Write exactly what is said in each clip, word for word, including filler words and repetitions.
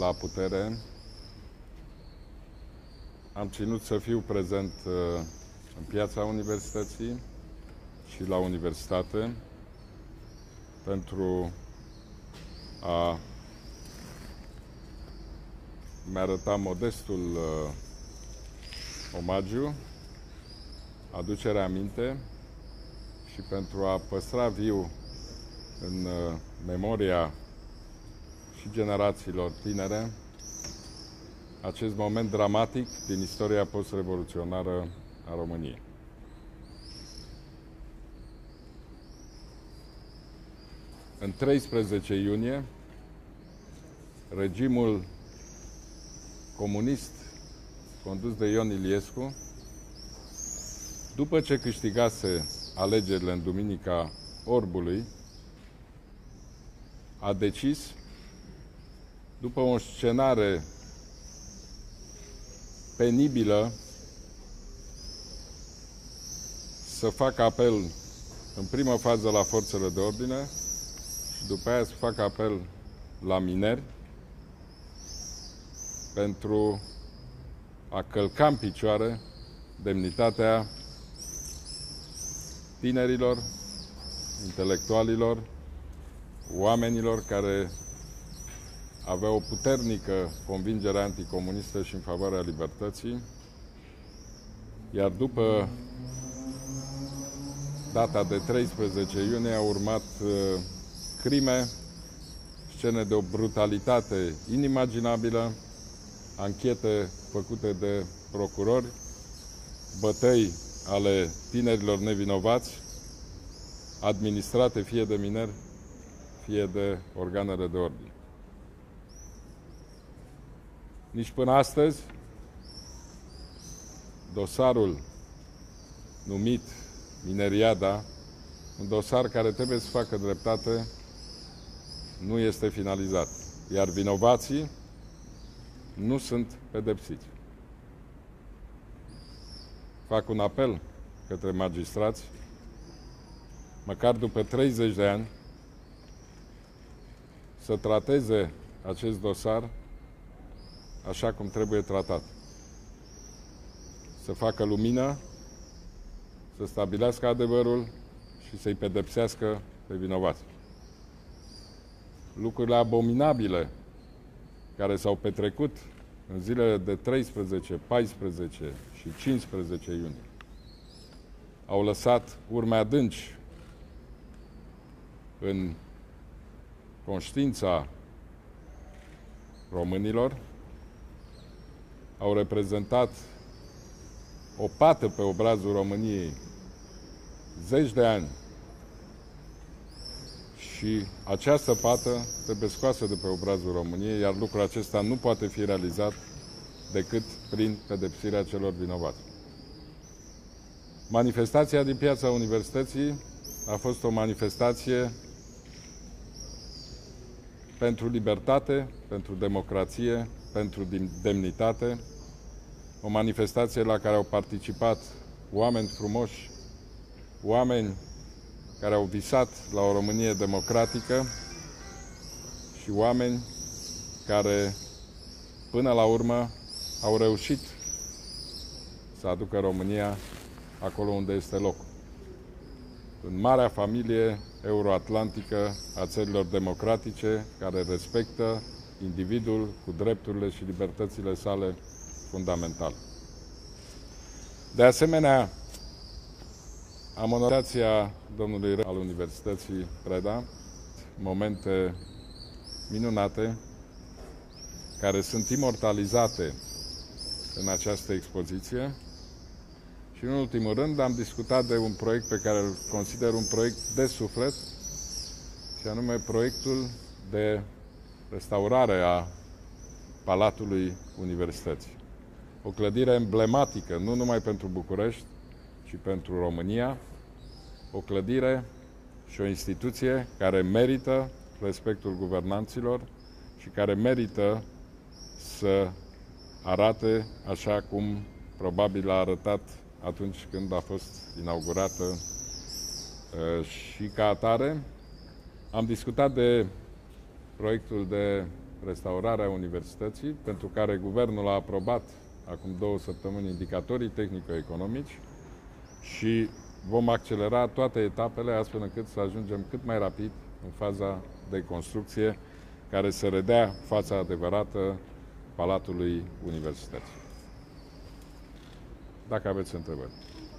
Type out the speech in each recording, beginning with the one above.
la putere, am ținut să fiu prezent în piața universității și la universitate pentru a mi-arăta modestul uh, omagiu, aducerea aminte și pentru a păstra viu în uh, memoria și generațiilor tinere acest moment dramatic din istoria post-revoluționară a României. În treisprezece iunie, regimul comunist condus de Ion Iliescu, după ce câștigase alegerile în Duminica Orbului, a decis, după o scenare penibilă, să facă apel în primă fază la forțele de ordine și după aia să facă apel la mineri pentru a călca în picioare demnitatea tinerilor, intelectualilor, oamenilor care aveau o puternică convingere anticomunistă și în favoarea libertății, iar după data de treisprezece iunie au urmat uh, crime, scene de o brutalitate inimaginabilă, anchete făcute de procurori, bătăi ale tinerilor nevinovați, administrate fie de mineri, fie de organele de ordine. Nici până astăzi, dosarul numit Mineriada, un dosar care trebuie să facă dreptate, nu este finalizat, iar vinovații nu sunt pedepsiți. Fac un apel către magistrați, măcar după treizeci de ani, să trateze acest dosar așa cum trebuie tratat. Să facă lumină, să stabilească adevărul și să-i pedepsească pe vinovați. Lucrurile abominabile care s-au petrecut în zilele de treisprezece, paisprezece și cincisprezece iunie au lăsat urme adânci în conștiința românilor, au reprezentat o pată pe obrazul României zeci de ani și această pată trebuie scoasă de pe obrazul României, iar lucrul acesta nu poate fi realizat decât prin pedepsirea celor vinovați. Manifestația din piața universității a fost o manifestație pentru libertate, pentru democrație, pentru demnitate, o manifestație la care au participat oameni frumoși, oameni care au visat la o Românie democratică și oameni care, până la urmă, au reușit să aducă România acolo unde este locul. În marea familie euroatlantică a țărilor democratice care respectă individul cu drepturile și libertățile sale fundamentale. De asemenea, am onorația domnului rector al Universității Preda, momente minunate care sunt imortalizate în această expoziție și, în ultimul rând, am discutat de un proiect pe care îl consider un proiect de suflet, și anume proiectul de restaurare a Palatului Universității. O clădire emblematică, nu numai pentru București, ci pentru România, o clădire și o instituție care merită respectul guvernanților și care merită să arate așa cum probabil a arătat atunci când a fost inaugurată. Și ca atare am discutat de proiectul de restaurarea universității, pentru care guvernul a aprobat acum două săptămâni indicatorii tehnico-economici și vom accelera toate etapele astfel încât să ajungem cât mai rapid în faza de construcție care să redea fața adevărată Palatului Universității. Dacă aveți întrebări.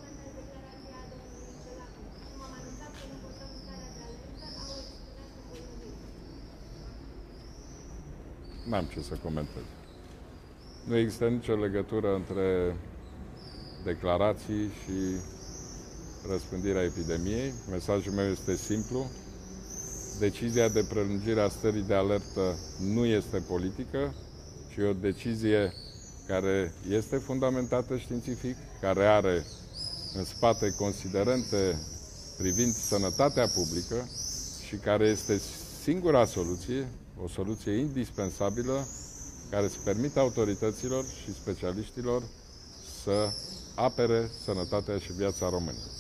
N-am ce să comentez. Nu există nicio legătură între declarații și răspândirea epidemiei. Mesajul meu este simplu. Decizia de prelungire a stării de alertă nu este politică, ci e o decizie care este fundamentată științific, care are în spate considerente privind sănătatea publică și care este singura soluție, o soluție indispensabilă, care să permită autorităților și specialiștilor să apere sănătatea și viața românilor.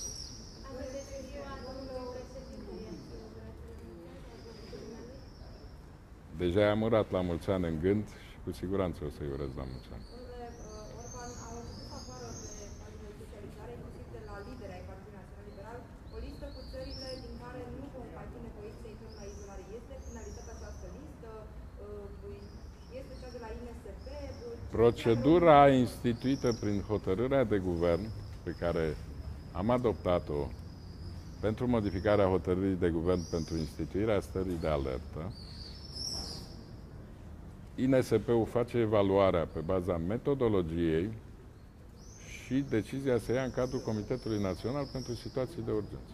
Deja i-am urat la mulți ani în gând și cu siguranță o să-i urez la mulți ani. Orban a început să apară pe paginile specializare, inclusiv de la lideri ai Partidului Național Liberal, o listă cu țările din care nu vom mai fi nevoiți să intrăm la izolare. Este finalizată această listă? Este cea de la I N S P? Procedura instituită prin hotărârea de guvern pe care am adoptat-o pentru modificarea hotărârii de guvern pentru instituirea stării de alertă, I N S P-ul face evaluarea pe baza metodologiei și decizia se ia în cadrul Comitetului Național pentru Situații de Urgență.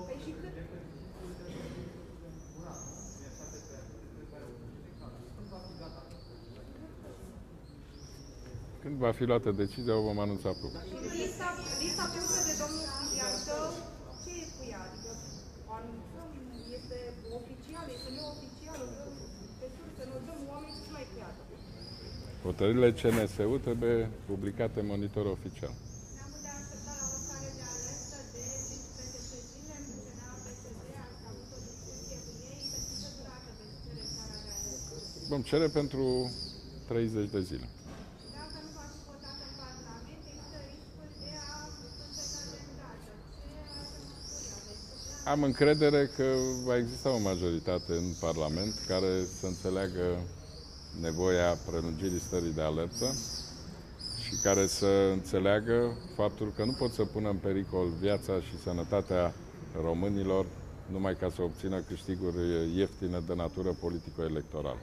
Când va fi luată decizia, o vom anunța public. Lista, lista pusă de domnul Subianșău, ce e cu ea? Adică anunțăm, este oficial, este neoficial, pe sursă, ne dăm oameni și mai creată. Hotărârile C N S-ul trebuie publicate în monitor oficial. Ne-am putea aștepta la o stare de alertă de cinci peste șase zile, în C N A P S D, ați avut o discuție cu ei, pentru ce durată veți cere starea de alertă? Vom cere pentru treizeci de zile. Dacă nu va fi votată în Parlament, există riscul de a înceta de îndată. Ce alte măsuri aveți? Am încredere că va exista o majoritate în Parlament care să înțeleagă nevoia prelungirii stării de alertă și care să înțeleagă faptul că nu pot să pună în pericol viața și sănătatea românilor numai ca să obțină câștiguri ieftine de natură politico-electorală.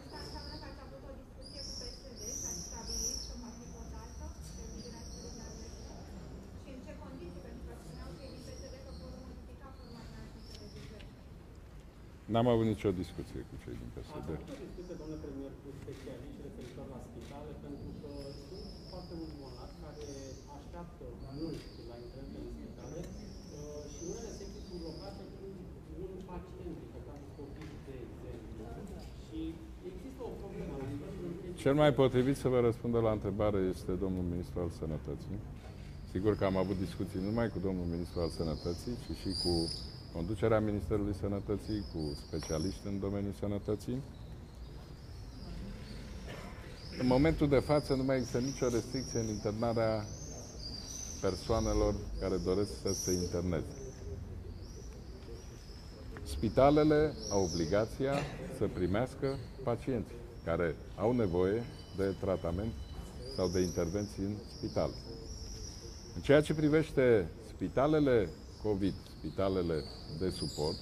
N-am avut nicio discuție cu cei din P S D. Ați avut o discuție, domnule premier, cu specialiști referitor la spitale, pentru că sunt foarte mulți bolnavi care așteaptă mult la intrare în spitale și unele secții sunt blocate cu un pacient infectat cu COVID, de exemplu. Și există o problemă la nivelul... Cel mai potrivit să vă răspundă la întrebare este domnul ministru al Sănătății. Sigur că am avut discuții nu numai cu domnul ministru al Sănătății, ci și cu conducerea Ministerului Sănătății, cu specialiști în domeniul sănătății. În momentul de față nu mai există nicio restricție în internarea persoanelor care doresc să se interneze. Spitalele au obligația să primească pacienți care au nevoie de tratament sau de intervenții în spital. În ceea ce privește spitalele COVID, spitalele de suport,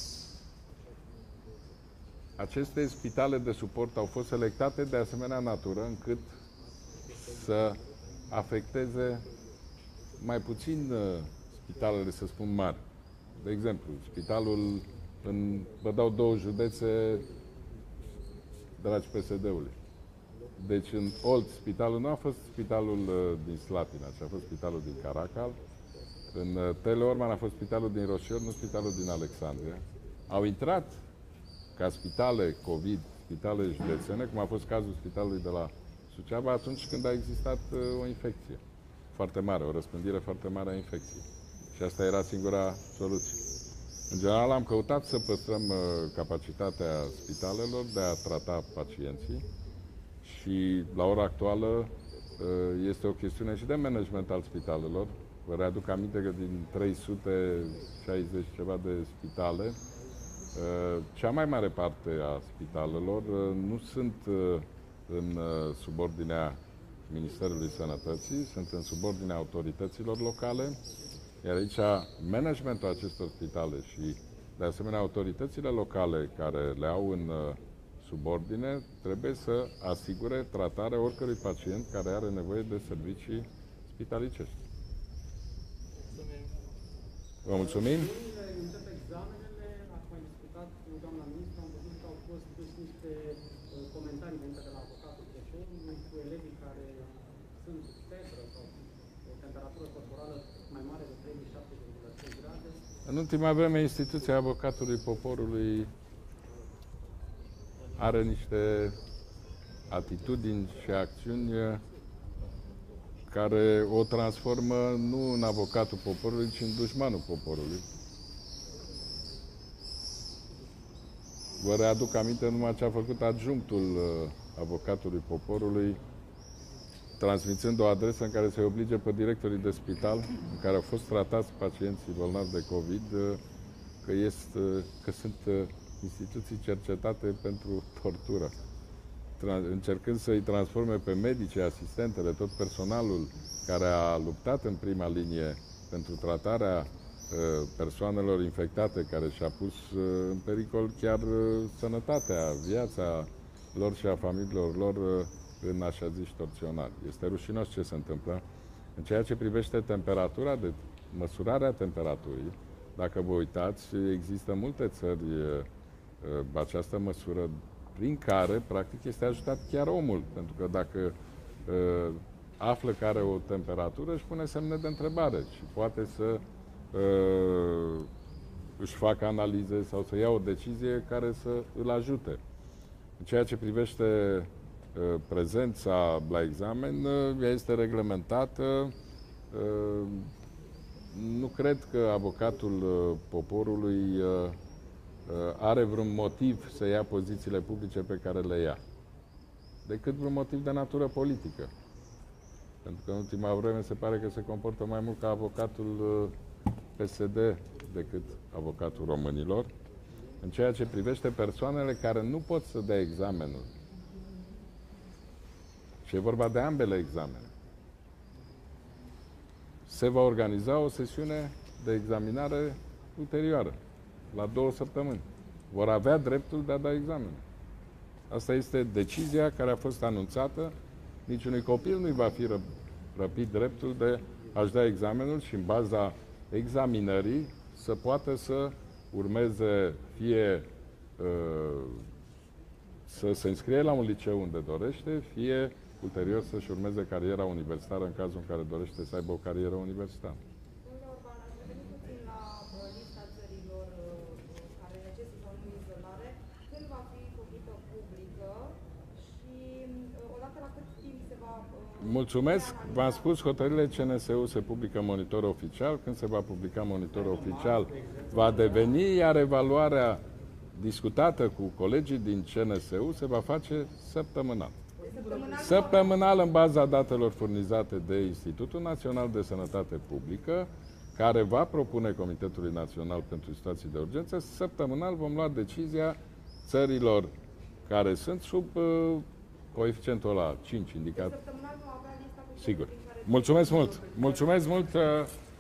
aceste spitale de suport au fost selectate de asemenea natură încât să afecteze mai puțin spitalele, să spun, mari. De exemplu, spitalul, în, vă dau două județe, dragi P S D-ului. Deci în Olt, spitalul nu a fost spitalul din Slatina, ci a fost spitalul din Caracal. În Teleorman a fost spitalul din Roșior, nu spitalul din Alexandria. Au intrat ca spitale COVID, spitale județene, cum a fost cazul spitalului de la Suceava, atunci când a existat o infecție foarte mare, o răspândire foarte mare a infecției. Și asta era singura soluție. În general am căutat să păstrăm uh, capacitatea spitalelor de a trata pacienții și la ora actuală uh, este o chestiune și de management al spitalelor. Vă readuc aminte că din trei sute șaizeci ceva de spitale, uh, cea mai mare parte a spitalelor uh, nu sunt uh, în uh, subordinea Ministerului Sănătății, sunt în subordinea autorităților locale. Iar aici, managementul acestor spitale și, de asemenea, autoritățile locale care le au în uh, subordine trebuie să asigure tratarea oricărui pacient care are nevoie de servicii spitalicești. Vă mulțumim! Încep examenele, ați mai discutat cu doamna ministru, am văzut că au fost dus niște comentarii venite de la avocatul Crăciunului cu elevii care sunt cu febră sau o temperatură corporală mai mare de treizeci și șapte virgulă trei grade. În ultima vreme, instituția Avocatului Poporului are niște atitudini și acțiuni care o transformă nu în avocatul poporului, ci în dușmanul poporului. Vă readuc aminte numai ce a făcut adjunctul avocatului poporului, transmițând o adresă în care se oblige pe directorii de spital în care au fost tratați pacienții bolnavi de COVID că, este, că sunt instituții cercetate pentru tortură, încercând să-i transforme pe medici, asistentele, tot personalul care a luptat în prima linie pentru tratarea persoanelor infectate, care și-a pus în pericol chiar sănătatea, viața lor și a familiilor lor în așa ziși torționari. Este rușinos ce se întâmplă. În ceea ce privește temperatura, de măsurarea temperaturii, dacă vă uitați, există multe țări această măsură prin care, practic, este ajutat chiar omul. Pentru că dacă uh, află că are o temperatură, își pune semne de întrebare și poate să uh, își facă analize sau să ia o decizie care să îl ajute. În ceea ce privește uh, prezența la examen, uh, ea este reglementată. Uh, nu cred că avocatul uh, poporului uh, are vreun motiv să ia pozițiile publice pe care le ia, decât vreun motiv de natură politică. Pentru că în ultima vreme se pare că se comportă mai mult ca avocatul P S D decât avocatul românilor, în ceea ce privește persoanele care nu pot să dea examenul. Și e vorba de ambele examene. Se va organiza o sesiune de examinare ulterioară, la două săptămâni. Vor avea dreptul de a da examen. Asta este decizia care a fost anunțată. Niciunui copil nu-i va fi răpit dreptul de a-și da examenul și în baza examinării să poată să urmeze fie uh, să se înscrie la un liceu unde dorește, fie ulterior să-și urmeze cariera universitară în cazul în care dorește să aibă o carieră universitară. Mulțumesc. V-am spus, hotărârile C N S U se publică în monitor oficial. Când se va publica monitor oficial, va deveni, iar evaluarea discutată cu colegii din C N S U se va face săptămânal. Săptămânal în baza datelor furnizate de Institutul Național de Sănătate Publică, care va propune Comitetului Național pentru Situații de Urgență. Săptămânal vom lua decizia țărilor care sunt sub uh, coeficientul ăla cinci indicat. Sigur. Mulțumesc mult! Mulțumesc mult! Uh,